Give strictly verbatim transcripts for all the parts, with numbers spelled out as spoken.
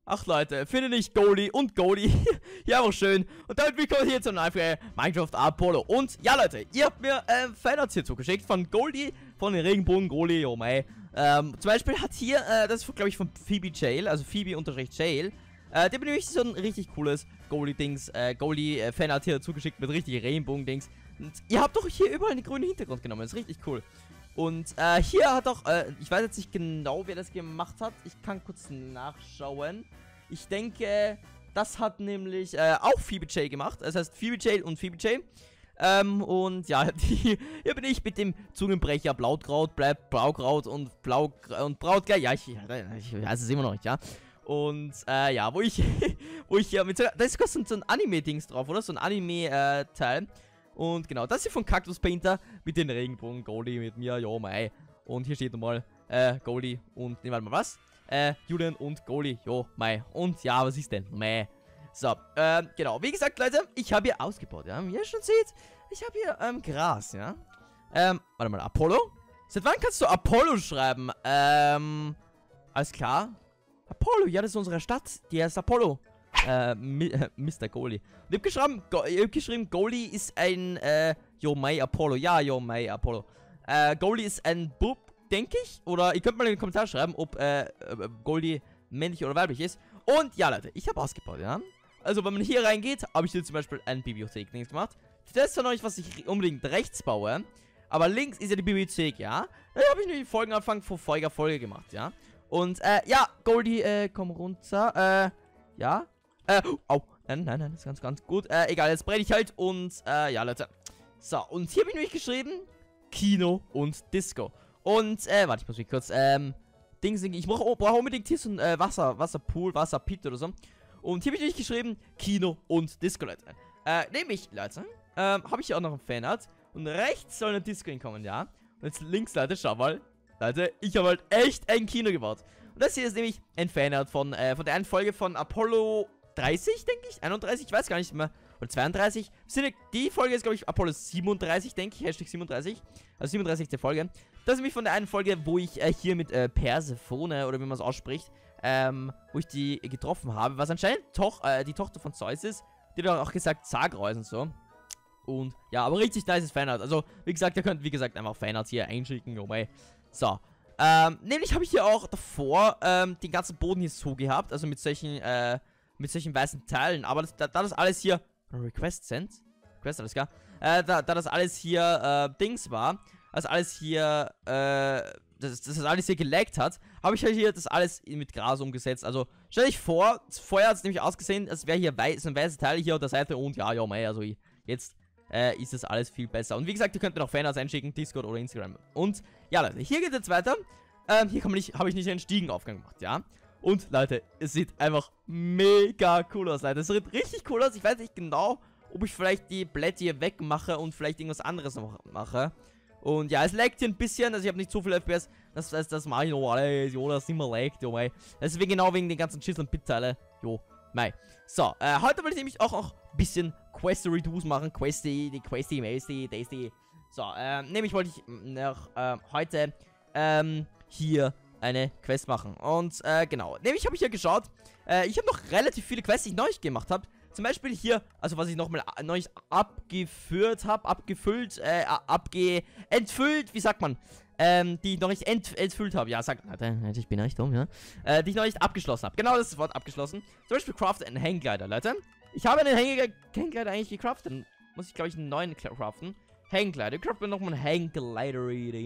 Ach Leute, finde ich Goldie und Goldie. Ja, auch schön. Und damit willkommen hier zur neuen Folge Minecraft Apollo. Und ja, Leute, ihr habt mir äh, Fanarts hier zugeschickt von Goldie, von den Regenbogen Goldie, oh mei. Ähm, zum Beispiel hat hier, äh, das ist glaube ich von Phoebe Jail, also Phoebe-Jail. Äh, der bin nämlich so ein richtig cooles Goldie-Dings, äh, Goldie-Fanart hier zugeschickt mit richtig Regenbogen-Dings. Und ihr habt doch hier überall einen grünen Hintergrund genommen, das ist richtig cool. Und äh, hier hat auch, äh, ich weiß jetzt nicht genau, wer das gemacht hat. Ich kann kurz nachschauen. Ich denke, das hat nämlich äh, auch Phoebe Jail gemacht. Das heißt Phoebe Jail und Phoebe Jail. Ähm, und ja, die, hier bin ich mit dem Zungenbrecher Blautkraut, bleibt Blaukraut und Blau und Brautger. Ja, ich, ich weiß es immer noch nicht, ja. Und äh, ja, wo ich, wo ich hier mit so, da ist sogar so ein Anime-Dings drauf, oder? So ein Anime-Teil. Äh, Und genau, das hier von Cactus Painter mit den Regenbogen Goldie mit mir, jo mei. Und hier steht nochmal, äh, Goldie und, ne, warte mal, was? Äh, Julian und Goldie, jo mei. Und ja, was ist denn? Mei. So, ähm, genau, wie gesagt, Leute, ich habe hier ausgebaut, ja. Wie ihr schon seht, ich habe hier, ähm, Gras, ja. Ähm, warte mal, Apollo? Seit wann kannst du Apollo schreiben? Ähm, alles klar. Apollo, ja, das ist unsere Stadt, die heißt Apollo. Äh, Mister Goldie. Und ich hab geschrieben, Go ich hab geschrieben, Goldie ist ein, äh, Yo May Apollo. Ja, Yo May Apollo. Äh, Goldie ist ein Bub, denke ich. Oder ihr könnt mal in den Kommentar schreiben, ob, äh, Goldie männlich oder weiblich ist. Und ja, Leute, ich habe ausgebaut, ja. Also, wenn man hier reingeht, habe ich hier zum Beispiel eine Bibliothek links gemacht. Das ist zwar noch nicht, was ich unbedingt rechts baue, aber links ist ja die Bibliothek, ja. Da habe ich nur die Folgenanfang vor Folge Folge gemacht, ja. Und, äh, ja, Goldie, äh, komm runter, äh, ja. Äh, au. Nein, nein, nein, das ist ganz, ganz gut. Äh, egal, jetzt brenne ich halt und, äh, ja, Leute. So, und hier habe ich nämlich geschrieben, Kino und Disco. Und, äh, warte, ich muss mich kurz, ähm, Dings, ich brauche brauch unbedingt hier so ein, äh, Wasser, Wasserpool, Wasserpit oder so. Und hier habe ich nämlich geschrieben, Kino und Disco, Leute. Äh, nämlich, Leute, ähm, habe ich hier auch noch ein Fanart. Und rechts soll eine Disco hinkommen, ja. Und jetzt links, Leute, schau mal. Leute, ich habe halt echt ein Kino gebaut. Und das hier ist nämlich ein Fanart von, äh, von der einen Folge von Apollo dreißig, denke ich, einunddreißig, ich weiß gar nicht mehr, oder zweiunddreißig, die Folge ist, glaube ich, Apollo siebenunddreißig, denke ich, Hashtag siebenunddreißig, also siebenunddreißigste Folge, das ist nämlich von der einen Folge, wo ich äh, hier mit äh, Persephone, oder wie man es ausspricht, ähm, wo ich die getroffen habe, was anscheinend toch, äh, die Tochter von Zeus ist, die hat auch gesagt, Zagreus und so, und ja, aber richtig nice Fanart, also, wie gesagt, ihr könnt, wie gesagt, einfach Fanarts hier einschicken, oh mei, so, ähm, nämlich habe ich hier auch davor, ähm, den ganzen Boden hier so gehabt, also mit solchen, äh, mit solchen weißen Teilen, aber das, da, da das alles hier Request Send, Request, alles klar, äh, da, da das alles hier, äh, Dings war, also alles hier, äh, das, das alles hier gelaggt hat, habe ich halt hier das alles mit Gras umgesetzt, also, stell dich vor, vorher hat es nämlich ausgesehen, als wäre hier weiß, ein weißes Teil hier auf der Seite und ja, ja, mei, also jetzt, äh, ist das alles viel besser. Und wie gesagt, ihr könnt mir noch Fanarts einschicken, Discord oder Instagram. Und, ja, Leute, hier geht es jetzt weiter, ähm, hier habe ich nicht einen Stiegenaufgang gemacht, ja. Und, Leute, es sieht einfach mega cool aus, Leute. Es sieht richtig cool aus. Ich weiß nicht genau, ob ich vielleicht die Blätter hier wegmache und vielleicht irgendwas anderes noch mache. Und ja, es laggt hier ein bisschen. Also ich habe nicht so viel F P S. Das, das, das mache ich noch alles. Jo, das immer laggt, jo, mei. Das ist genau wegen den ganzen Schissel und Bit-Teile. Jo, mei. So, äh, heute will ich nämlich auch noch ein bisschen Questy-Redos machen. Questy, die Questy, Masty, Tasty. So, ähm, nämlich wollte ich noch, ähm, heute, ähm, hier eine Quest machen. Und, äh, genau. Nämlich habe ich hier geschaut. Äh, ich habe noch relativ viele Quests, die ich neu gemacht habe. Zum Beispiel hier, also was ich nochmal neu abgeführt habe, abgefüllt, äh, abge... entfüllt, wie sagt man? Ähm, die ich noch nicht ent entfüllt habe. Ja, sagt, ich bin echt dumm, ja. Äh, die ich noch nicht abgeschlossen habe. Genau, das ist das Wort abgeschlossen. Zum Beispiel Craft einen Hangglider, Leute. Ich habe einen Hangglider eigentlich gecraftet. Dann muss ich, glaube ich, einen neuen craften. Hangglider. Ich crafte nochmal einen Hangglider,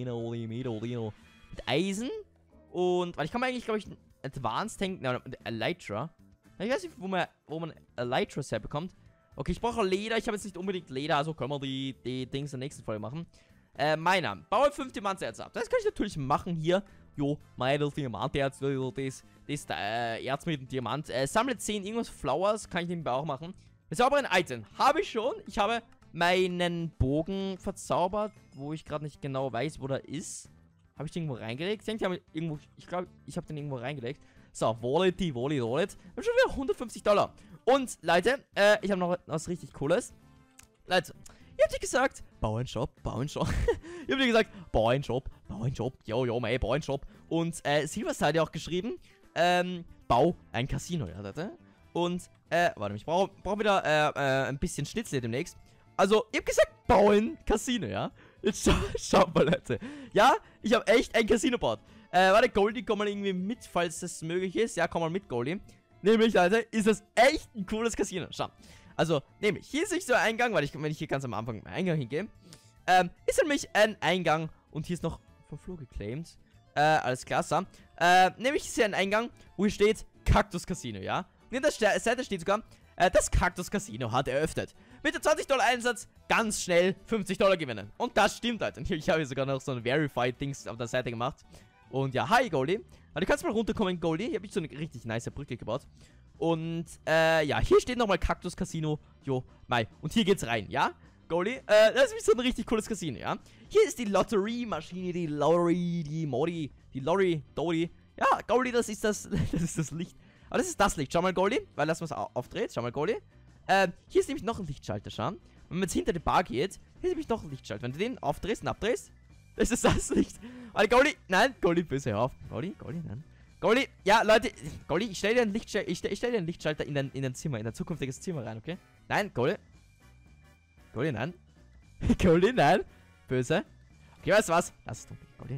mit Eisen. Und, weil ich kann mir eigentlich, glaube ich, Advanced Tank, ne, Elytra. Ich weiß nicht, wo man, wo man Elytras herbekommt. Okay, ich brauche Leder. Ich habe jetzt nicht unbedingt Leder, also können wir die, die Dings in der nächsten Folge machen. Äh, meiner. Baue fünf Diamanterz ab. Das kann ich natürlich machen hier. Jo, meine Diamanterz, das, das, äh, Erz mit dem Diamant. Äh, sammle zehn irgendwas Flowers, kann ich nebenbei auch machen. Bezauber ein Item. Habe ich schon. Ich habe meinen Bogen verzaubert, wo ich gerade nicht genau weiß, wo der ist. Habe ich den irgendwo reingelegt? Ich denke, irgendwo, ich glaube, ich habe den irgendwo reingelegt. So, Wallet, die Wallet, Wallet. Wir haben schon wieder hundertfünfzig Dollar. Und, Leute, äh, ich habe noch was richtig Cooles. Leute, ihr habt dir gesagt, bau einen Shop, bau einen Shop. Ihr habt dir gesagt, bau einen Shop, bau einen Shop. Jo, jo, mei, bau einen Shop. Und, äh, Silvers hat ja auch geschrieben, ähm, bau ein Casino, ja, Leute. Und, äh, warte, ich brauche brauch wieder, äh, äh, ein bisschen Schnitzel demnächst. Also, ich hab gesagt, bauen Casino, ja. Jetzt schau, schau mal, Leute. Ja, ich habe echt ein Casino gebaut. Äh, warte, Goldie, komm mal irgendwie mit, falls das möglich ist. Ja, komm mal mit, Goldie. Nämlich, Leute, ist das echt ein cooles Casino. Schau. Also, nämlich, hier ist nicht so ein Eingang, weil ich, wenn ich hier ganz am Anfang im Eingang hingehe, ähm, ist nämlich ein Eingang und hier ist noch vom Flo geclaimed. Äh, alles klar, so. Äh, nämlich ist hier ein Eingang, wo hier steht Kaktus Casino, ja. Und in der Ste Seite steht sogar, äh, das Kaktus Casino hat eröffnet. Mit dem zwanzig Dollar Einsatz ganz schnell fünfzig Dollar gewinnen. Und das stimmt halt. Und ich habe hier sogar noch so ein Verified-Dings auf der Seite gemacht. Und ja, hi Goldie. Also, du kannst mal runterkommen, Goldie. Hier habe ich so eine richtig nice Brücke gebaut. Und, äh, ja, hier steht nochmal Kaktus Casino. Jo, Mai. Und hier geht's rein, ja? Goldie, äh, das ist so ein richtig cooles Casino, ja? Hier ist die Lotteriemaschine, die Lottery, die Modi, die Lorry, Dodi. Ja, Goldie, das ist das, das ist das Licht. Aber das ist das Licht. Schau mal, Goldie, weil das was aufdreht. Schau mal, Goldie. Ähm, hier ist nämlich noch ein Lichtschalter, schau. Wenn man jetzt hinter die Bar geht, hier ist nämlich noch ein Lichtschalter. Wenn du den aufdrehst und abdrehst, das ist das Licht. Warte, Goldie, nein, Goldie, böse, hör auf. Goldie, Goldie, nein. Goldie, ja, Leute, Goldie, ich stelle dir einen Lichtschalter, ich stelle stell dir einen Lichtschalter in dein, in dein Zimmer, in dein zukünftiges Zimmer rein, okay? Nein, Goldie. Goldie, nein. Goldie, nein. Böse. Okay, weißt du was? Lass es dunkel. Goldie,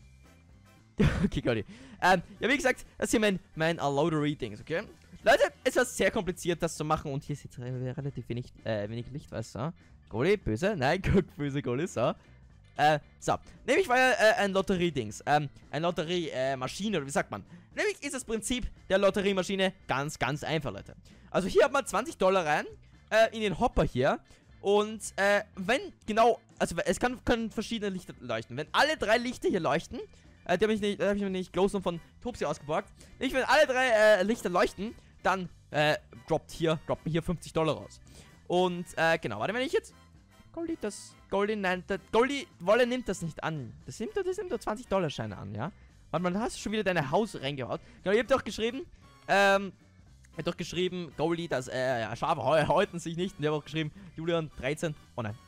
nein. Okay, Goldie. Ähm, ja, wie gesagt, das ist hier mein, mein Lottery-Dings, okay? Leute, es war sehr kompliziert, das zu machen. Und hier ist jetzt relativ wenig, äh, wenig Licht, weißt du? Goldie, böse. Nein, guck, böse Goldie, so. Äh, so. Nämlich war ja äh, ein Lotteriedings. Ähm, eine Lotteriemaschine, äh, oder wie sagt man? Nämlich ist das Prinzip der Lotteriemaschine ganz, ganz einfach, Leute. Also hier hat man zwanzig Dollar rein, äh, in den Hopper hier. Und, äh, wenn genau, also es kann, können verschiedene Lichter leuchten. Wenn alle drei Lichter hier leuchten, äh, die habe ich nicht, äh, hab ich mir nicht Glows von Topsy ausgeborgt. Nämlich, wenn alle drei, äh, Lichter leuchten, dann, äh, droppt hier, droppt mir hier fünfzig Dollar raus. Und, äh, genau, warte, wenn ich jetzt Goldie, das, Goldie, nein, das, Goldie, Wolle nimmt das nicht an. Das nimmt doch, das nimmt doch zwanzig Dollar Scheine an, ja? Warte mal, da hast du schon wieder deine Haus reingehaut. Genau, ihr habt doch geschrieben, ähm, ihr habt doch geschrieben, Goldie, dass, äh, ja, Schafe häuten sich nicht. Und ihr habt auch geschrieben, Julian, dreizehn, oh nein.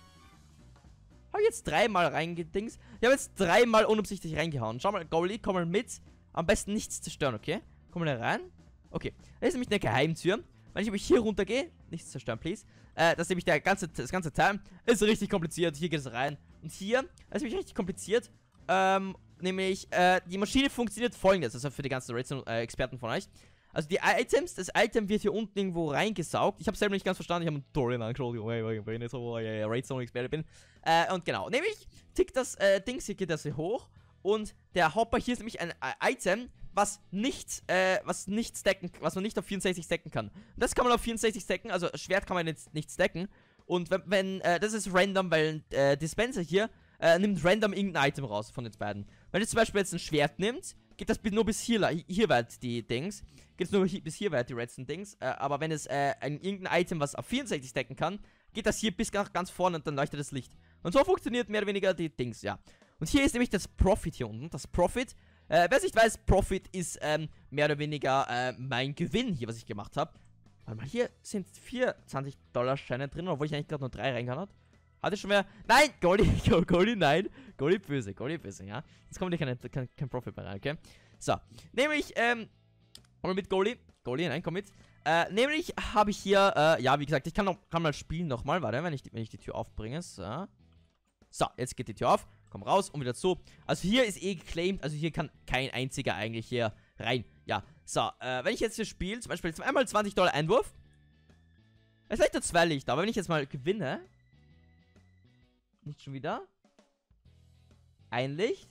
Hab ich jetzt dreimal reingedings. Ich habe jetzt dreimal unabsichtlich reingehauen. Schau mal, Goldie, komm mal mit. Am besten nichts zerstören, okay? Komm mal rein. Okay, das ist nämlich eine Geheimtür. Wenn ich aber hier runter gehe, nichts zerstören, please. Äh, das ist nämlich der ganze, das ganze Teil. Ist richtig kompliziert. Hier geht es rein. Und hier, das ist nämlich richtig kompliziert. Ähm, nämlich, äh, die Maschine funktioniert folgendes. Also für die ganzen Redstone-Experten von euch. Also die Items, das Item wird hier unten irgendwo reingesaugt. Ich habe selber nicht ganz verstanden. Ich habe ein Tutorial angeschaut, weil ich nicht so Redstone-Experte bin. Äh, und genau, nämlich tickt das äh, Dings hier, geht das hier hoch. Und der Hopper hier ist nämlich ein äh, Item, was nicht, äh, was nicht stacken, was man nicht auf vierundsechzig stacken kann. Und das kann man auf vierundsechzig stacken, also Schwert kann man jetzt nicht stacken. Und wenn, wenn äh, das ist random, weil äh, Dispenser hier äh, nimmt random irgendein Item raus von den beiden. Wenn du zum Beispiel jetzt ein Schwert nimmst, geht das nur bis hier, hier weit, die Dings. Geht es nur hier, bis hier weit, die Redstone-Dings. Äh, aber wenn es äh, ein, irgendein Item, was auf vierundsechzig stacken kann, geht das hier bis nach ganz vorne und dann leuchtet das Licht. Und so funktioniert mehr oder weniger die Dings, ja. Und hier ist nämlich das Profit hier unten. Das Profit, äh, wer es nicht weiß, Profit ist ähm, mehr oder weniger äh, mein Gewinn hier, was ich gemacht habe. Warte mal, hier sind vierundzwanzig Dollar Scheine drin, obwohl ich eigentlich gerade nur drei reingehauen habe. Hatte schon mehr. Nein, Goldie, Goldie, nein. Goldie böse, Goldie böse, ja. Jetzt kommt hier kein, kein, kein Profit mehr rein, okay? So, nämlich, ähm, komm mal mit, Goldie. Goldie, nein, komm mit. Äh, nämlich habe ich hier, äh, ja, wie gesagt, ich kann, noch, kann mal spielen nochmal, warte, wenn ich, wenn ich die Tür aufbringe. So. So, jetzt geht die Tür auf. Komm raus und wieder zu. Also hier ist eh geclaimed, also hier kann kein einziger eigentlich hier rein. Ja, so, äh, wenn ich jetzt hier spiele, zum Beispiel jetzt einmal zwanzig Dollar Einwurf. Es ist vielleicht nur zwei Lichter, aber wenn ich jetzt mal gewinne. Nicht schon wieder. Ein Licht.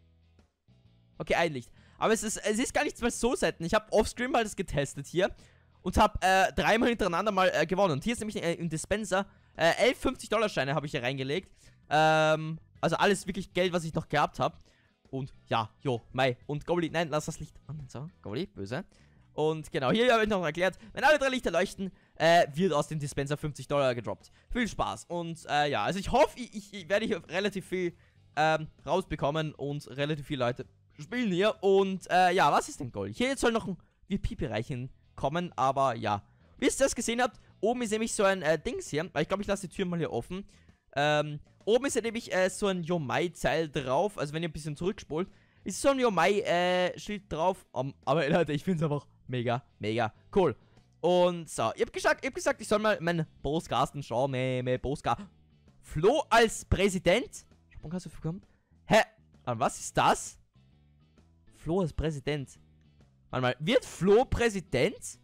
Okay, ein Licht. Aber es ist, es ist gar nicht mal so selten. Ich habe offscreen mal das getestet hier. Und habe äh, dreimal hintereinander mal äh, gewonnen. Und hier ist nämlich äh, im Dispenser äh, elf fünfzig Dollar Scheine habe ich hier reingelegt. Ähm, also alles wirklich Geld, was ich noch gehabt habe. Und ja, jo, Mai. Und Goblin, nein, lass das Licht an. So, Goblin, böse. Und genau, hier habe ich noch erklärt, wenn alle drei Lichter leuchten, äh, wird aus dem Dispenser fünfzig Dollar gedroppt. Viel Spaß. Und äh, ja, also ich hoffe, ich, ich, ich werde hier relativ viel ähm, rausbekommen und relativ viele Leute spielen hier. Und äh, ja, was ist denn Gold? Hier jetzt soll noch ein V P-Bereich hinkommen, aber ja. Wie ihr das gesehen habt, oben ist nämlich so ein äh, Dings hier. Ich glaube, ich lasse die Tür mal hier offen. Ähm, oben ist ja nämlich äh, so ein Yomai-Zeil drauf. Also wenn ihr ein bisschen zurückspult, ist so ein Yomai-Schild äh, drauf. Um, aber Leute, ich finde es einfach Mega, mega cool. Und so, ich hab gesagt, ich hab gesagt, ich soll mal meinen Postcasten schauen, mein, mein Postcast. Flo als Präsident? Warum kannst du bekommen? Hä? Was ist das? Flo als Präsident. Warte mal, wird Flo Präsident?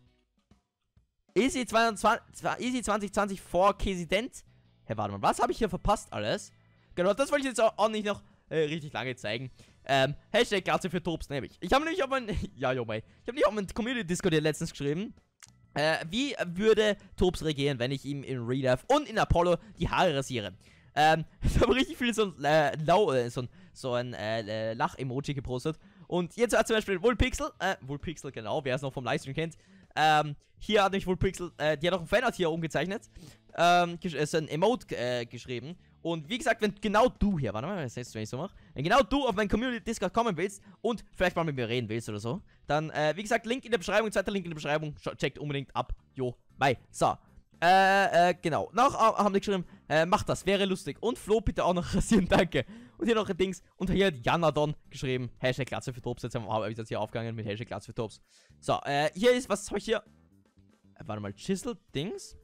Easy zwanzig, Easy zwanzig zwanzig vor Präsident? Hä, warte mal, was habe ich hier verpasst alles? Genau, das wollte ich jetzt auch, auch nicht noch äh, richtig lange zeigen. Ähm, Hashtag Glatze für Tops, nämlich. Ich habe nämlich auf mein, ja, jo, mei. Ich habe nicht auf mein Community-Discord hier letztens geschrieben. Äh, wie würde Tops reagieren, wenn ich ihm in Real Life und in Apollo die Haare rasiere? Ähm, ich habe richtig viel so ein, äh, lau, äh, so ein, so ein äh, Lach-Emoji gepostet. Und jetzt hat zum Beispiel Woolpixel, äh, Woolpixel, genau, wer es noch vom Livestream kennt. Ähm, hier hat nämlich Woolpixel, äh, die hat auch ein Fanart hier umgezeichnet. Ähm, ist ein Emote äh, geschrieben. Und wie gesagt, wenn genau du hier, warte mal, was heißt, wenn ich so mache, wenn genau du auf meinen Community-Discord kommen willst und vielleicht mal mit mir reden willst oder so, dann, äh, wie gesagt, Link in der Beschreibung, zweiter Link in der Beschreibung, checkt unbedingt ab. Jo, bye. So, äh, äh, genau. Noch äh, haben die geschrieben, äh, macht das, wäre lustig. Und Flo, bitte auch noch rasieren, danke. Und hier noch ein Dings. Und hier hat Janadon geschrieben, Hashtag Glatze für Tops. Jetzt habe ich das hier aufgegangen mit Hashtag Glatze für Tops. So, äh, hier ist, was habe ich hier? Äh, warte mal, Chisel-Dings?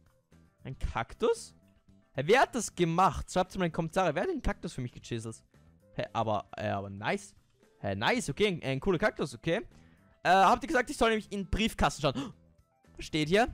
Ein Kaktus? Hä, wer hat das gemacht? Schreibt es mal in die Kommentare. Wer hat den Kaktus für mich gechiselt? Hä, aber, äh, aber nice. Hä, nice, okay, ein, ein cooler Kaktus, okay. Äh, habt ihr gesagt, ich soll nämlich in den Briefkasten schauen? Was steht hier?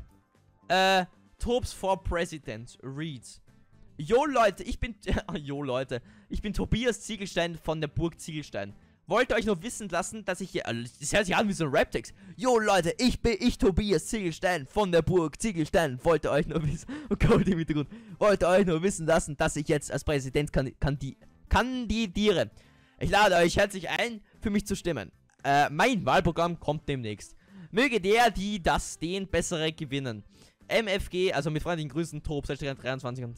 Äh, Tops for President. Read. Jo, Leute, ich bin... jo, Leute. Ich bin Tobias Ziegelstein von der Burg Ziegelstein. Wollte euch nur wissen lassen, dass ich hier... Das hört sich an wie so ein Rap-Text. Jo, Leute, ich bin ich, Tobias Ziegelstein von der Burg Ziegelstein. Wollte euch nur wissen... Oh Gott, im Hintergrund. Wollte euch nur wissen lassen, dass ich jetzt als Präsident kandi kandi kandidiere. Ich lade euch herzlich ein, für mich zu stimmen. Äh, mein Wahlprogramm kommt demnächst. Möge der, die das, den Bessere gewinnen. M F G, also mit freundlichen Grüßen, Top, dreiundzwanzig und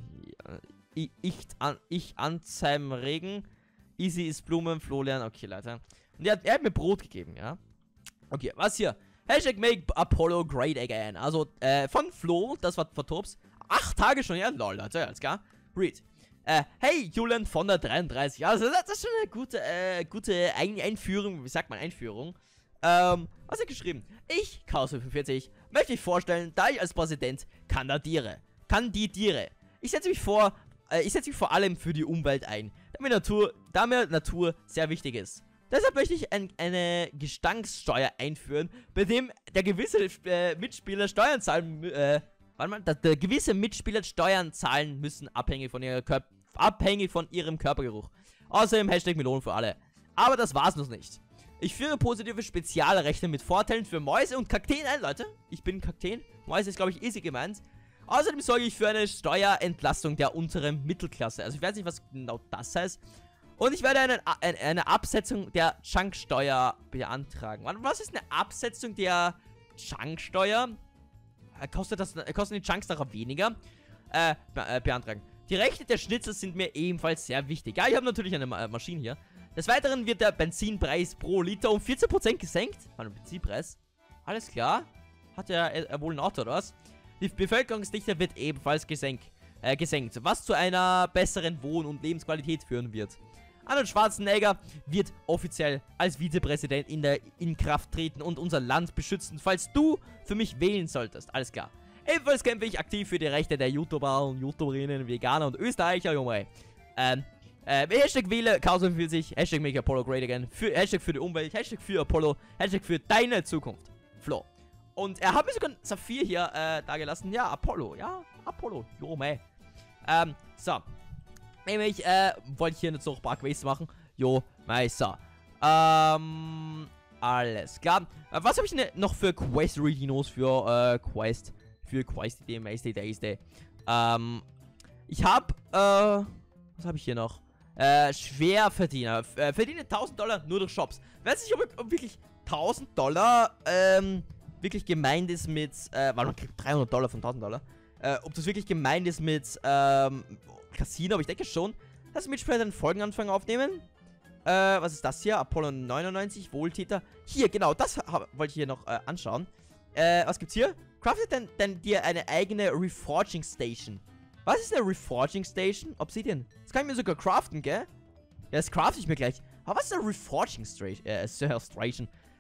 äh, ich, ich, an, ich Anzeim Regen. Easy ist Blumen, Florian, okay, Leute. Und er hat, er hat mir Brot gegeben, ja. Okay, was hier? Hashtag make Apollo great again. Also, äh, von Flo, das war von Tops. Acht Tage schon, ja, lol, Leute, alles klar. Read. Äh, hey, Julian von der dreiunddreißig. Also, das ist schon eine gute, äh, gute Ein Einführung, wie sagt man, Einführung. Ähm, was hat er geschrieben? Ich, Chaos fünfundvierzig, möchte ich vorstellen, da ich als Präsident kandidiere. Kandidiere. Ich setze mich vor, äh, ich setze mich vor allem für die Umwelt ein, da mir Natur, da mir Natur sehr wichtig ist. Deshalb möchte ich ein, eine Gestankssteuer einführen, bei dem der gewisse äh, Mitspieler Steuern zahlen, äh, warte mal, dass der gewisse Mitspieler Steuern zahlen müssen, abhängig von ihrer Körper, abhängig von ihrem Körpergeruch. Außerdem Hashtag Melonen für alle. Aber das war's noch nicht. Ich führe positive Spezialrechte mit Vorteilen für Mäuse und Kakteen ein, Leute. Ich bin Kakteen. Mäuse ist, glaube ich, easy gemeint. Außerdem sorge ich für eine Steuerentlastung der unteren Mittelklasse. Also ich weiß nicht, was genau das heißt. Und ich werde eine, eine, eine Absetzung der Chunksteuer beantragen. Was ist eine Absetzung der Chunksteuer? Kostet, das, kosten die Chunks nachher weniger? Äh, be äh, beantragen. Die Rechte der Schnitzel sind mir ebenfalls sehr wichtig. Ja, ich habe natürlich eine Ma Maschine hier. Des Weiteren wird der Benzinpreis pro Liter um vierzehn Prozent gesenkt. Warte, Benzinpreis. Alles klar. Hat er äh, wohl ein Auto, oder was? Die Bevölkerungsdichte wird ebenfalls gesenkt, äh, gesenkt, was zu einer besseren Wohn- und Lebensqualität führen wird. Arnold Schwarzenegger wird offiziell als Vizepräsident in der in Kraft treten und unser Land beschützen, falls du für mich wählen solltest. Alles klar. Ebenfalls kämpfe ich aktiv für die Rechte der YouTuber und YouTuberinnen, Veganer und Österreicher, Junge. Ähm, äh, Hashtag wähle Chaos fünfundvierzig, Hashtag make Apollo great again, für, Hashtag für die Umwelt, Hashtag für Apollo, Hashtag für deine Zukunft. Flo. Und er hat mir sogar Saphir hier äh, da gelassen. Ja, Apollo, ja, Apollo, jo, mei. Ähm, so. Nämlich, äh, wollte ich hier jetzt noch ein paar Quests machen. Jo, mei, so. Ähm, alles klar. Äh, was habe ich denn noch für Quest-Redinos für, äh, Quest? Für Quest-Idee, Meister, Daisy. Ähm, ich habe, äh, was habe ich hier noch? Äh, Schwerverdiener. Äh, verdiene tausend Dollar nur durch Shops. Weiß nicht, ob, ob wirklich tausend Dollar, ähm, wirklich gemeint ist mit, äh, weil man kriegt dreihundert Dollar von tausend Dollar. Äh, ob das wirklich gemeint ist mit, ähm, Casino, aber ich denke schon. Lass mich später einen Folgenanfang aufnehmen. Äh, was ist das hier? Apollo neunundneunzig, Wohltäter. Hier, genau, das hab, wollte ich hier noch äh, anschauen. Äh, was gibt's hier? Craftet denn, denn dir eine eigene Reforging Station. Was ist eine Reforging Station? Obsidian. Das kann ich mir sogar craften, gell? Ja, das crafte ich mir gleich. Aber was ist eine Reforging Station? Äh, Station.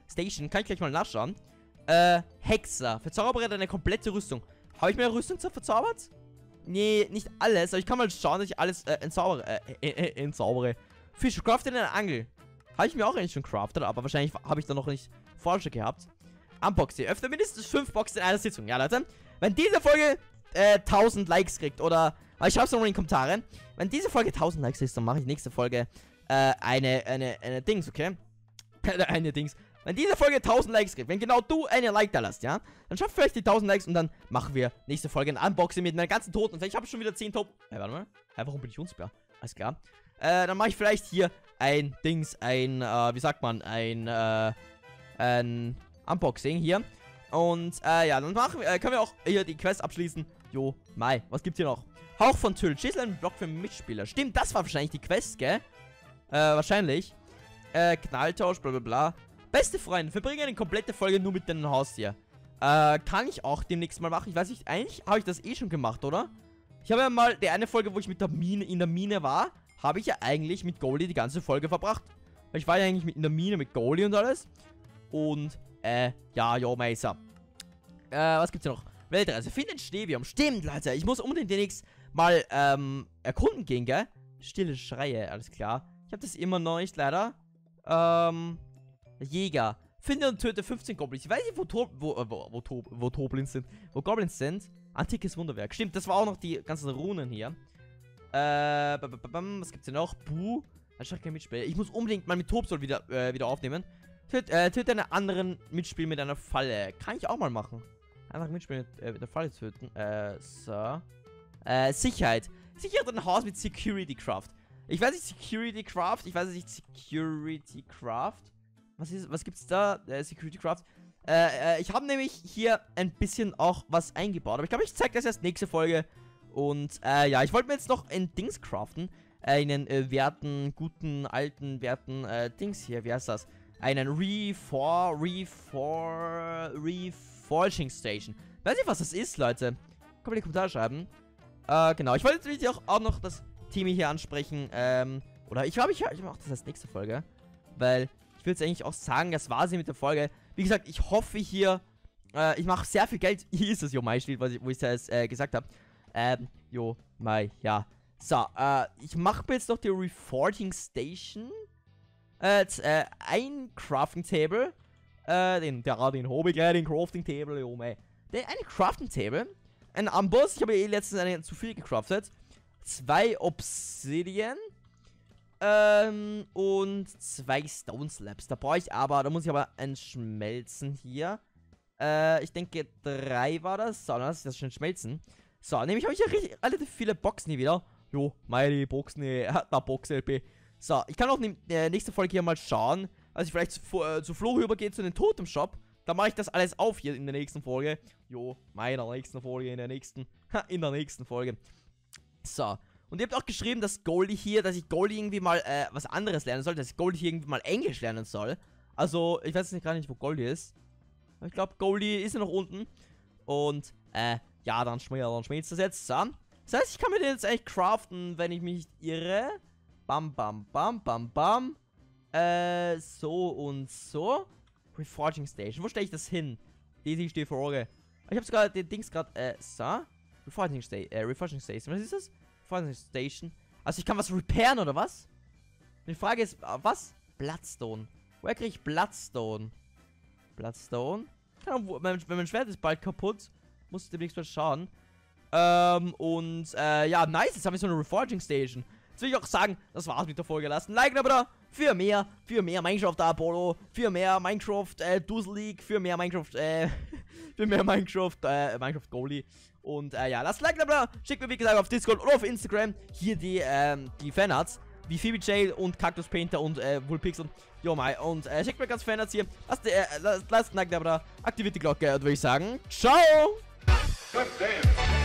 Station. Kann ich gleich mal nachschauen. Äh, Hexer. Verzaubere deine komplette Rüstung. Habe ich mir eine Rüstung verzaubert? Nee, nicht alles. Aber ich kann mal schauen, dass ich alles äh, entzaubere. Äh, äh, äh, entzaubere. Fisch, crafte eine Angel. Habe ich mir auch eigentlich schon craftet, aber wahrscheinlich habe ich da noch nicht Forscher gehabt. Unboxing. Öffne mindestens fünf Boxen in einer Sitzung. Ja, Leute. Wenn diese Folge äh, tausend Likes kriegt oder... Ich schreibe es nochmal in die Kommentare. Wenn diese Folge tausend Likes kriegt, dann mache ich nächste Folge äh, eine, eine, eine Dings, okay? eine Dings. Wenn diese Folge tausend Likes kriegt, wenn genau du eine Like da lässt, ja? Dann schafft vielleicht die tausend Likes und dann machen wir nächste Folge ein Unboxing mit meinen ganzen Toten. Ich habe schon wieder zehn Toten. Äh, warte mal. Hä, warum bin ich unsichtbar? Alles klar. Äh, dann mache ich vielleicht hier ein Dings, ein, äh, wie sagt man, ein, äh, ein Unboxing hier. Und, äh, ja, dann machen wir, äh, können wir auch hier die Quest abschließen. Jo, Mai, was gibt's hier noch? Hauch von Tyl, schieße einen Block für Mitspieler. Stimmt, das war wahrscheinlich die Quest, gell? Äh, wahrscheinlich. Äh, Knalltausch, bla bla bla. Beste Freunde, verbringe eine komplette Folge nur mit deinem Haustier. Äh, kann ich auch demnächst mal machen. Ich weiß nicht, eigentlich habe ich das eh schon gemacht, oder? Ich habe ja mal, die eine Folge, wo ich mit der Mine, in der Mine war, habe ich ja eigentlich mit Goldie die ganze Folge verbracht. Ich war ja eigentlich mit, in der Mine mit Goldie und alles. Und, äh, ja, jo, Meister. Äh, was gibt's hier noch? Weltreise, findet Schneebiom. Stimmt, Leute, ich muss unbedingt demnächst mal, ähm, erkunden gehen, gell? Stille Schreie, alles klar. Ich habe das immer noch nicht, leider. Ähm, Jäger. Finde und töte fünfzehn Goblins. Ich weiß nicht, wo, to wo, äh, wo, wo, to wo Toblins sind. Wo Goblins sind. Antikes Wunderwerk. Stimmt, das war auch noch die ganzen Runen hier. Äh, was gibt's denn noch? Buh. Anstatt kein Mitspieler. Ich muss unbedingt mal mit Tobsol wieder, äh, wieder aufnehmen. Töte, äh, töte einen anderen Mitspieler mit einer Falle. Kann ich auch mal machen. Einfach Mitspieler mit, äh, mit der Falle töten. Äh, so. Äh, Sicherheit. Sichert ein Haus mit Security Craft. Ich weiß nicht, Security Craft. Ich weiß nicht, Security Craft. Was ist, was gibt's da? Äh, Security Craft. Äh, äh, ich habe nämlich hier ein bisschen auch was eingebaut. Aber ich glaube, ich zeige das erst nächste Folge. Und, äh, ja, ich wollte mir jetzt noch ein Dings craften. Einen äh, werten, guten, alten, werten, äh, Dings hier. Wie heißt das? Einen Refor, Refor, Reforging Station. Weiß nicht, was das ist, Leute. Kommt in die Kommentare schreiben. Äh, genau. Ich wollte jetzt auch, auch noch das Team hier ansprechen. Ähm, oder ich glaube, ich, ich mache das als nächste Folge. Weil ich will jetzt eigentlich auch sagen, das war sie mit der Folge. Wie gesagt, ich hoffe hier, äh, ich mache sehr viel Geld. Hier ist das Jo Mai steht, wo ich es jetzt äh, gesagt habe. Ähm, Jo Mai, ja. So, äh, ich mache mir jetzt noch die Reforging Station. Äh, äh, ein Crafting Table. Äh, den, der, den Hobby, ja, den Crafting Table, Jo Mai. Den, ein Crafting Table. Ein Amboss, ich habe eh letztens einen zu viel gecraftet. Zwei Obsidian. Ähm, und zwei Stone Slabs. Da brauche ich aber, da muss ich aber entschmelzen hier. Äh, ich denke drei war das. So, das ist das schon schmelzen. So, nämlich habe ich ja richtig, relativ viele Boxen hier wieder. Jo, meine Boxen, hat da Box L P. So, ich kann auch in der nächsten Folge hier mal schauen, als ich vielleicht zu, äh, zu Flo rübergehe zu den Totem Shop. Da mache ich das alles auf hier in der nächsten Folge. Jo, meiner nächsten Folge, in der nächsten, ha, in der nächsten Folge. So, und ihr habt auch geschrieben, dass Goldie hier, dass ich Goldie irgendwie mal, äh, was anderes lernen soll, dass ich Goldie hier irgendwie mal Englisch lernen soll. Also, ich weiß jetzt gar nicht, wo Goldie ist. Ich glaube, Goldie ist ja noch unten. Und, äh, ja, dann schmiert dann schmiert das jetzt an. Das heißt, ich kann mir den jetzt eigentlich craften, wenn ich mich nicht irre. Bam, bam, bam, bam, bam. Äh, so und so. Reforging Station. Wo stelle ich das hin? Die ist die Frage. Ich habe sogar den Dings gerade, äh, so. Reforging Station, äh, Reforging Station. Was ist das? Reforging Station. Also ich kann was repairen, oder was? Die Frage ist, was? Bloodstone. Woher kriege ich Bloodstone? Bloodstone? Keine Ahnung, mein, mein Schwert ist bald kaputt. Muss ich demnächst mal schauen. Ähm, und, äh, ja, nice. Jetzt haben wir so eine Reforging Station. Jetzt will ich auch sagen, das war's mit der Folge. Lasst ein Like aber da für mehr, für mehr Minecraft Apollo, für mehr Minecraft, äh, Duzel League, für mehr Minecraft, äh, für mehr Minecraft, äh, Minecraft Goalie. Und, äh, ja, lasst ein Like aber da. Schickt mir, wie gesagt, auf Discord oder auf Instagram hier die, ähm, die Fanarts. Wie Phoebe J und Cactus Painter und, äh, Woolpixel. Jo, Mai. Und, äh, schickt mir ganz Fanarts hier. Lasst, äh, lasst, lasst ein Like aber da. Aktiviert die Glocke und würde ich sagen, ciao! Good damn.